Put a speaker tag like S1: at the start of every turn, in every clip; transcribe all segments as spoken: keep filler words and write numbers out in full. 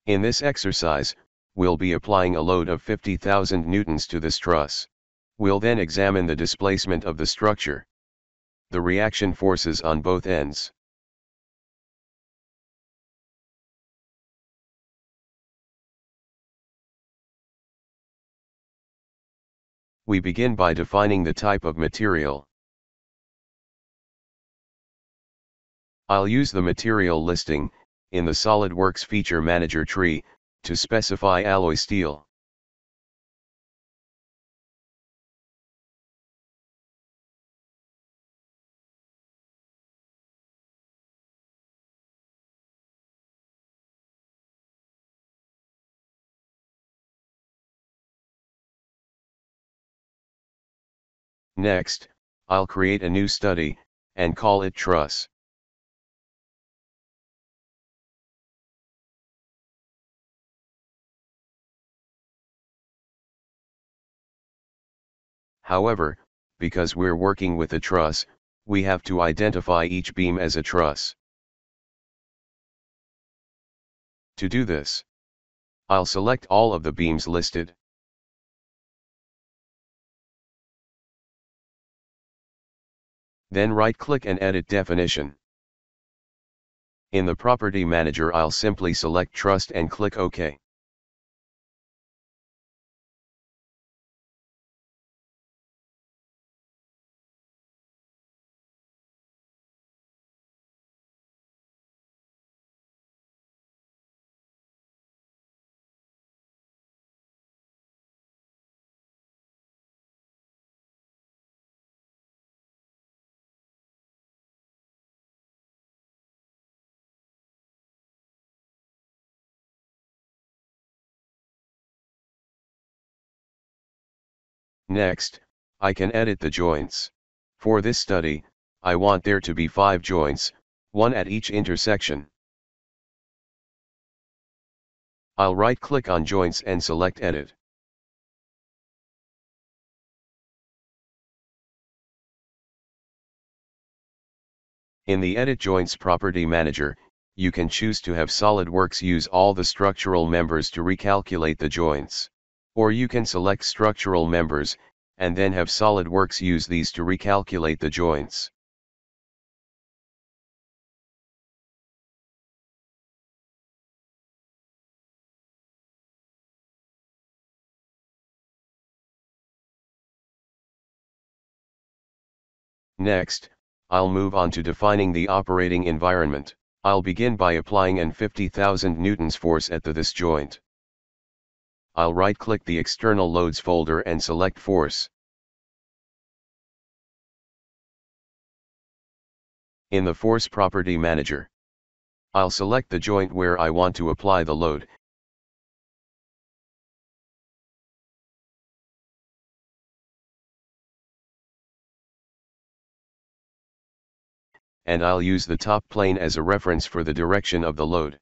S1: In this exercise, we'll be applying a load of fifty thousand newtons to this truss. We'll then examine the displacement of the structure, the reaction forces on both ends. We begin by defining the type of material. I'll use the material listing, in the SOLIDWORKS Feature Manager tree, to specify alloy steel. Next, I'll create a new study, and call it Truss. However, because we're working with a truss, we have to identify each beam as a truss. To do this, I'll select all of the beams listed. Then right-click and edit definition. In the Property Manager, I'll simply select Truss and click OK. Next, I can edit the joints. For this study, I want there to be five joints, one at each intersection. I'll right-click on Joints and select Edit. In the Edit Joints Property Manager, you can choose to have SOLIDWORKS use all the structural members to recalculate the joints. Or you can select structural members, and then have SOLIDWORKS use these to recalculate the joints. Next, I'll move on to defining the operating environment. I'll begin by applying an fifty thousand newtons force at the this joint. I'll right-click the External Loads folder and select Force. In the Force Property Manager, I'll select the joint where I want to apply the load. And I'll use the top plane as a reference for the direction of the load.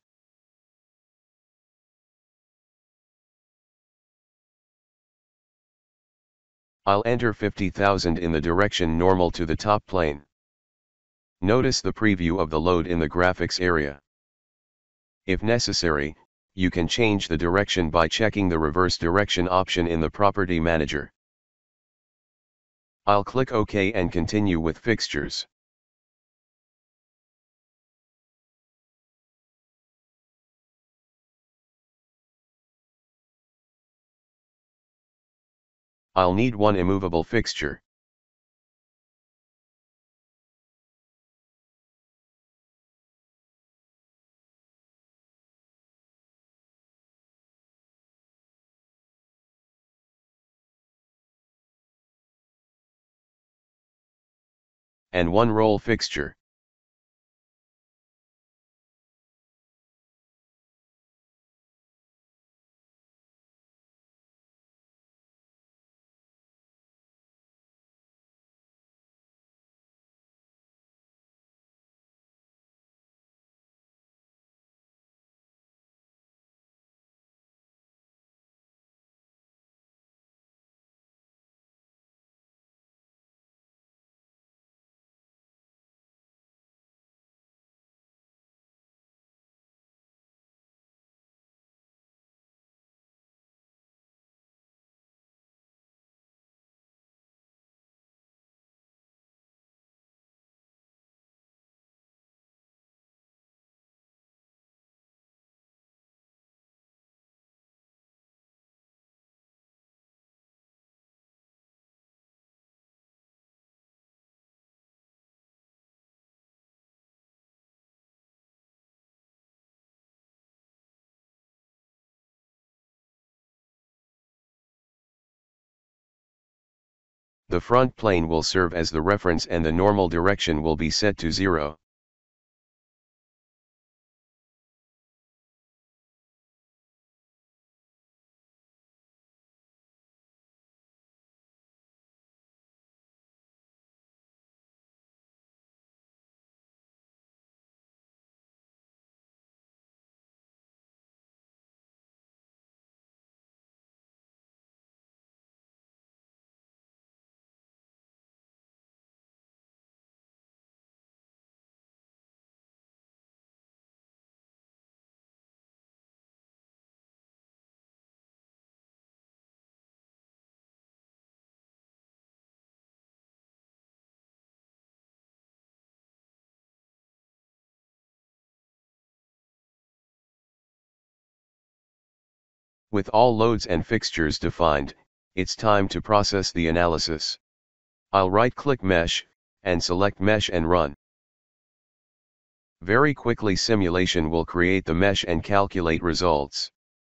S1: I'll enter fifty thousand in the direction normal to the top plane. Notice the preview of the load in the graphics area. If necessary, you can change the direction by checking the reverse direction option in the Property Manager. I'll click OK and continue with fixtures. I'll need one immovable fixture. And one roll fixture. The front plane will serve as the reference and the normal direction will be set to zero. With all loads and fixtures defined, it's time to process the analysis. I'll right-click Mesh, and select Mesh and run. Very quickly simulation will create the mesh and calculate results.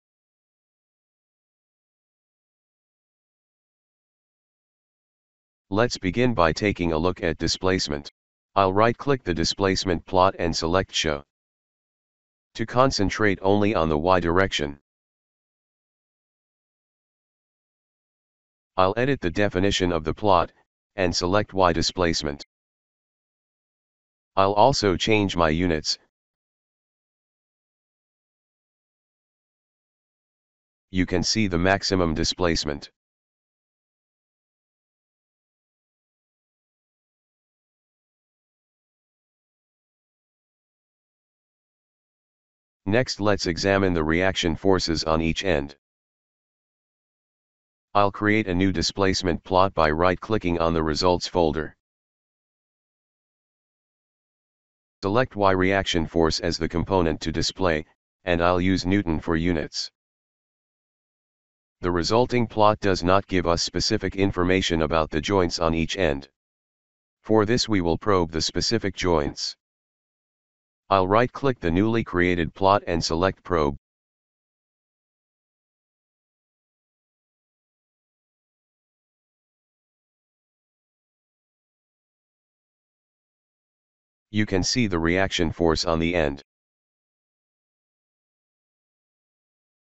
S1: Let's begin by taking a look at displacement. I'll right-click the displacement plot and select Show. To concentrate only on the Y direction, I'll edit the definition of the plot, and select Y displacement. I'll also change my units. You can see the maximum displacement. Next, let's examine the reaction forces on each end. I'll create a new displacement plot by right-clicking on the results folder. Select Y reaction force as the component to display, and I'll use Newton for units. The resulting plot does not give us specific information about the joints on each end. For this we will probe the specific joints. I'll right-click the newly created plot and select Probe. You can see the reaction force on the end.